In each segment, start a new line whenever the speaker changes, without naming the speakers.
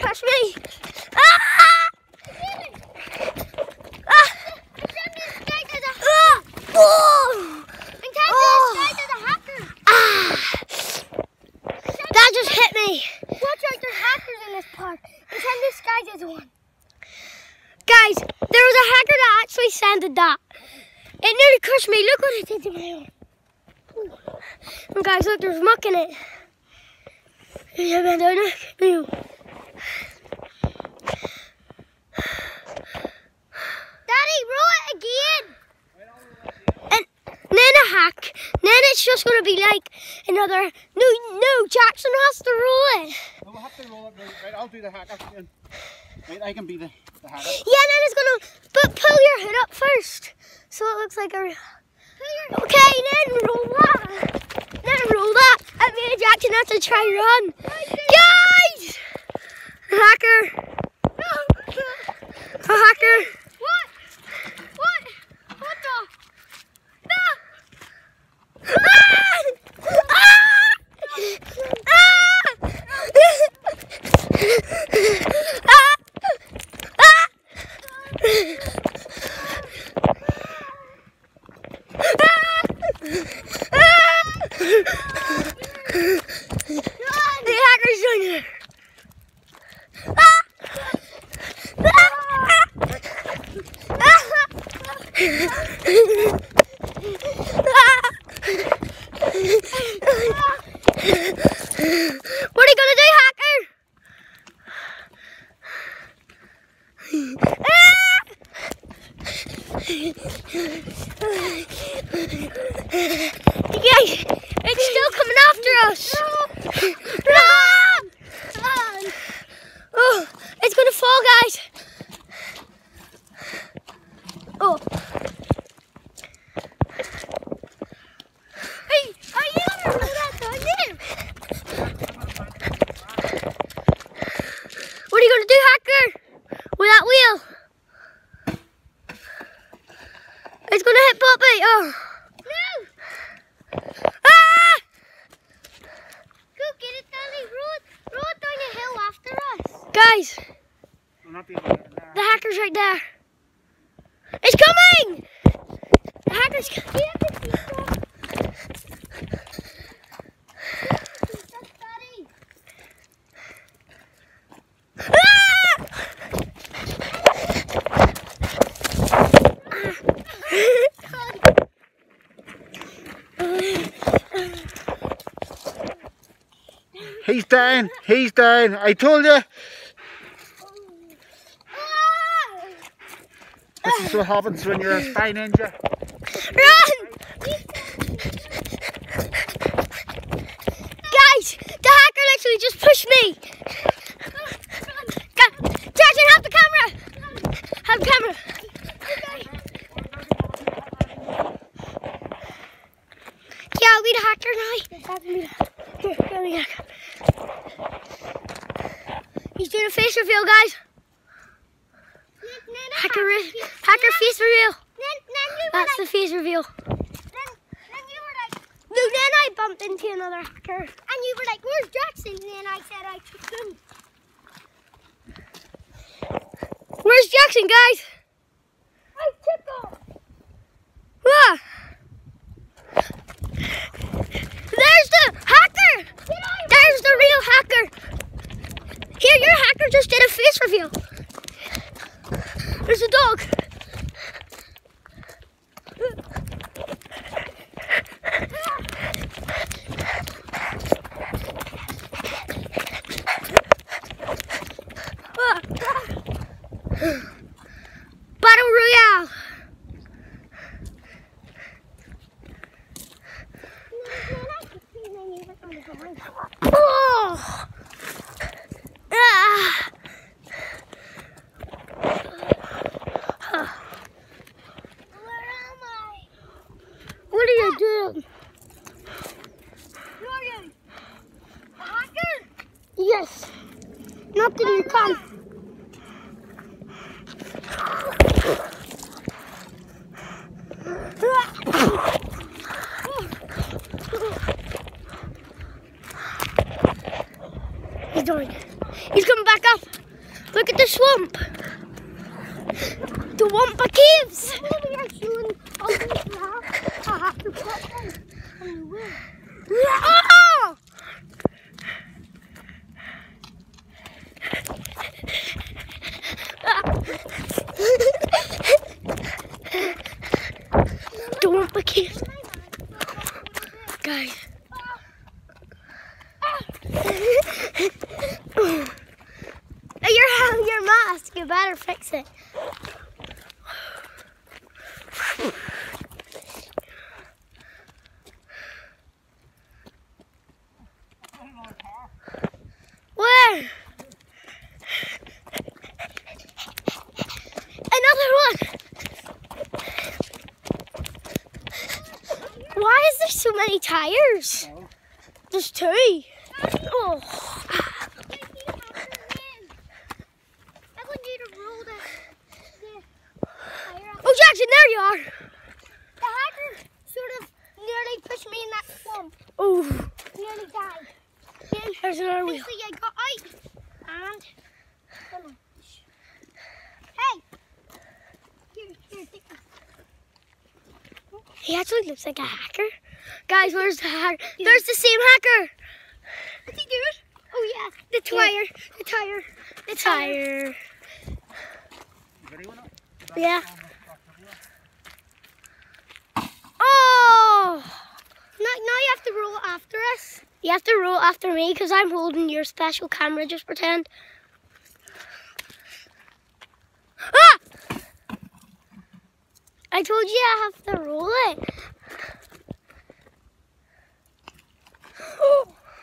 push me. Ah! Ah! Oh! That just hit me.
Watch out, there's hackers in this park. Pretend this guy is one.
Guys, there was a hacker that actually sent that. It nearly crushed me. Look what it did to my arm. And guys, look, there's muck in it.
Daddy, roll it again.
And then a hack. Then it's just going to be like another. No, Jackson has to roll it.
No, we'll have to roll it. Right, I'll do the hacker. Right, I can be the hacker.
Yeah, then it's going to. But pull your hood up first. So it looks like a. Okay, then roll that. Then roll that. And me and Jackson have to try run. Guys! Hacker. A hacker.
What? What the? No!
The hacker's doing it. What are you gonna do, hacker? Yay! It's still coming after us. Run! Run! Oh, it's gonna fall, guys. Oh.
Hey, are you gonna roll that thunder?
What are you gonna do, hacker? With that wheel? It's gonna hit Bobby. Oh.
No!
Ah!
Go get it, Daddy. Roll it down the hill after us.
Guys,
I'll not be able to get it there.
the hacker's right there. It's coming! The hacker's coming.
He's down. He's down. I told you. This is what happens when you're a spy ninja.
Run! Guys, the hacker literally just pushed me. Jackson, have the camera. Have the camera. Yeah, I'll be the hacker now. Here, give me that. He's doing a face reveal, guys. Hacker face reveal. That's the face reveal.
Then you were like,
No, then I bumped into another hacker.
and you were like, where's Jackson? And then I said I took him.
Where's Jackson, guys?
I took him.
Ah. There's the hacker. There's the real hacker. Here, your hacker just did a face reveal. There's a dog. Battle Royale. Oh. Ah.
Where am I?
What are you doing?
Who are you? A hacker?
Yes. Not that you come. He's doing it. He's coming back up. Look at the swamp. The Wampa Caves.
We are showing all these rocks. I have to put them on the wheel.
Oh! The Wampa Caves. Guys. Your mask, you better fix it. Where? Another one. Why is there so many tires? There's 2. Oh. Oh, Jackson, there you are.
The hacker sort of nearly pushed me in that swamp.
Oh,
Nearly died.
there's another wheel.
Basically, I got out and... Come on. Hey! Here, take this.
He actually looks like a hacker. Guys, where's the hacker? There's the same hacker.
What's he doing? Oh, yeah.
The tire. The tire. The tire. Yeah. Oh!
Now you have to roll after us.
You have to roll after me because I'm holding your special camera. Just pretend. Ah! I told you I have to roll it. Oh.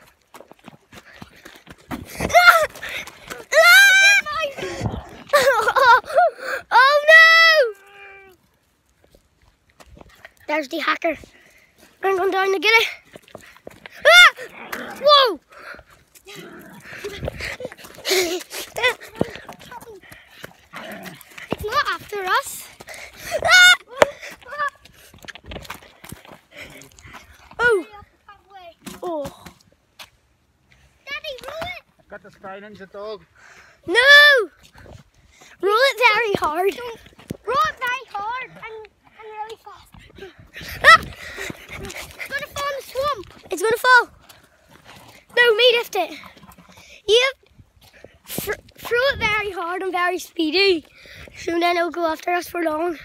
Ah! Oh no! There's the hacker. I'm going down to get it. Ah! Whoa!
It's not after us.
Ah! Oh! Oh!
Daddy, roll it.
I've got the spine in the dog.
No! Roll it very hard.
Roll it very hard and really fast.
Ah!
It's gonna fall in the swamp.
It's gonna fall. No, me lift it. Yep. Throw it very hard and very speedy. So then it'll go after us for long.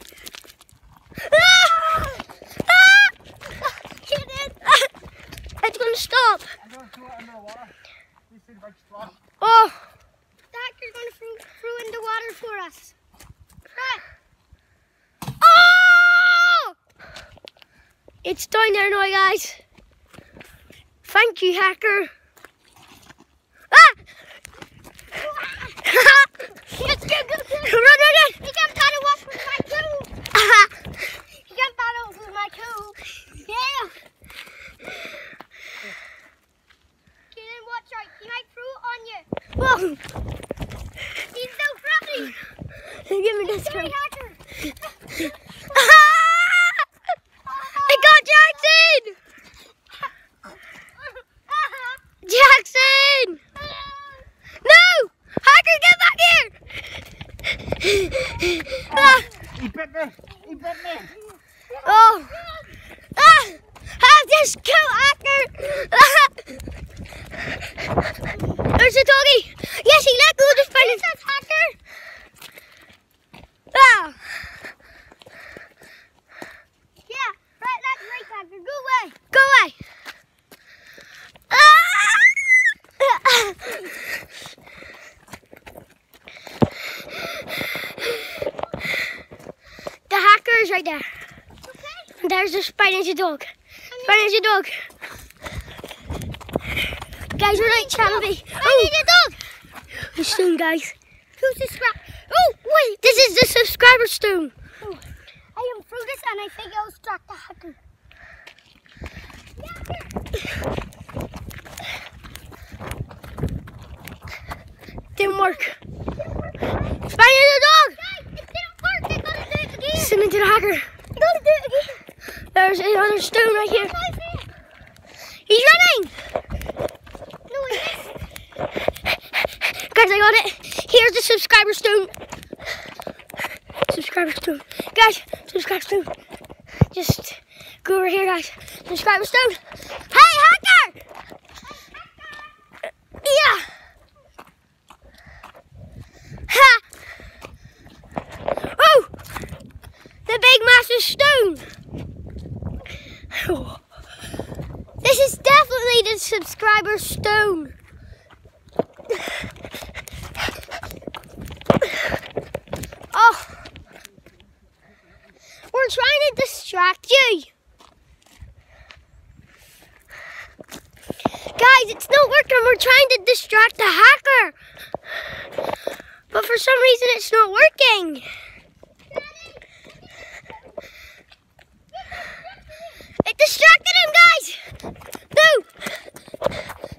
Ah! Ah!
Get it.
Ah! It's gonna stop.
I'm going to throw it under the water. This is a big splash.
Oh!
The hacker's gonna throw in the water for us. Right.
Oh! It's down there now, guys. Thank you, hacker. Ah!
Let's go.
Run.
You can battle up with my tube. You can battle with my tube. Yeah. Kaden, watch out. He might throw it on you.
Whoa!
He's so crafty.
Give me this
Sorry,
one.
hacker.
I got Jackson! Jackson! No! Hacker, get back here! Ah!
He bit me. He bit me.
Oh! Ah! Have this kill hacker! Ah! There's a doggy! Yes, he let go of the spine. That's hacker! Ah!
Yeah, right, that's right, hacker. Go away.
Go away! Ah! The hacker is right there.
Okay.
And there's the spiny dog. Spiny dog. Guys, we're like trying to be.
I need a dog.
Stone, guys.
Who's the scrap? Oh, wait.
This is the subscriber stone.
Oh, I am through this and I think I'll distract the hacker.
Didn't work. Spiny the dog.
Guys, it didn't work. I gotta do it again.
Send it to the hacker.
I gotta do it again.
There's another stone right here.
How's it?
He's running.
No, he missed.
soon. Subscriber soon. Guys, subscribe soon. Just go over here, guys. Subscriber soon. Hey, hacker! Yeah. Ha! Oh! The big massive stone. Oh. This is definitely the subscriber stone. Oh. We're trying to distract you. Guys, it's not working. We're trying to distract the hacker. But for some reason, it's not working. It distracted him, guys. No.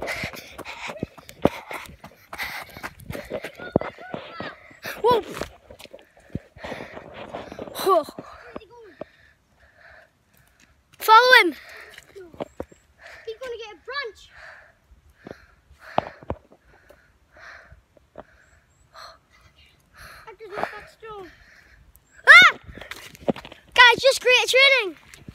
Whoa. Oh. Follow him.
He's going to get a branch. That doesn't look that strong.
Ah! Guys, just great training.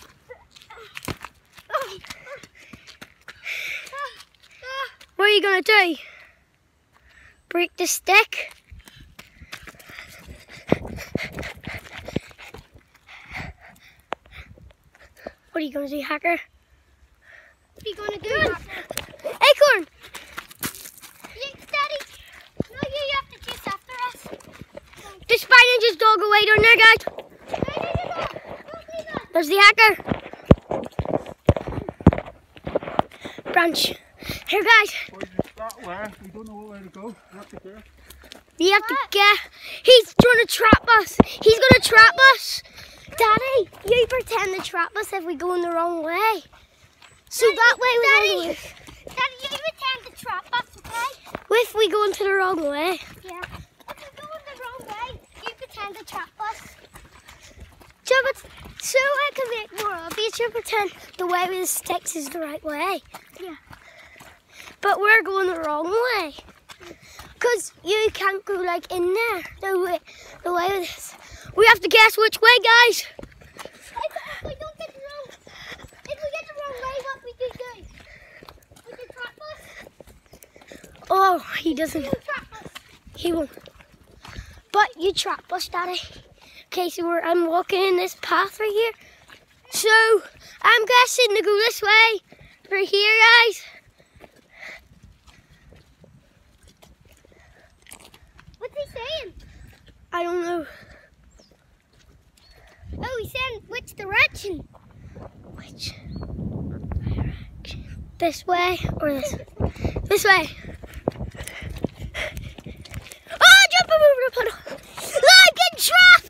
What are you going to do? Break the stick? What are you going to do, hacker?
What are you going to do?
Acorn!
Daddy, no, you have to chase after us.
The spider just dog away down there, guys.
No.
There's the hacker. Branch. Here, guys.
That way. We don't know where to go. We have to go.
You have to get. He's trying to trap us. He's going to trap us. Daddy, you pretend to trap us if we go in the wrong way. So
Daddy,
that way we
Daddy, Daddy, you pretend to trap us, okay?
if we go into the wrong way.
Yeah. If we go in the wrong way, you pretend to trap us.
So I can make more obvious, you pretend the way with the sticks is the right way.
Yeah.
But we're going the wrong way. Because you can't go like in there. The way with this. We have to guess which way, guys.
If we don't get the wrong way, what we do? We can trap us.
Oh, he doesn't.
You trap us.
He won't. But you trap us, Daddy. Okay, so I'm walking in this path right here. So I'm guessing to go this way. Right here, guys.
What's he saying?
I don't know.
Oh, he's saying which direction?
Which direction? This way or this? This way. Oh, jump over the puddle. Look, I'm getting trapped.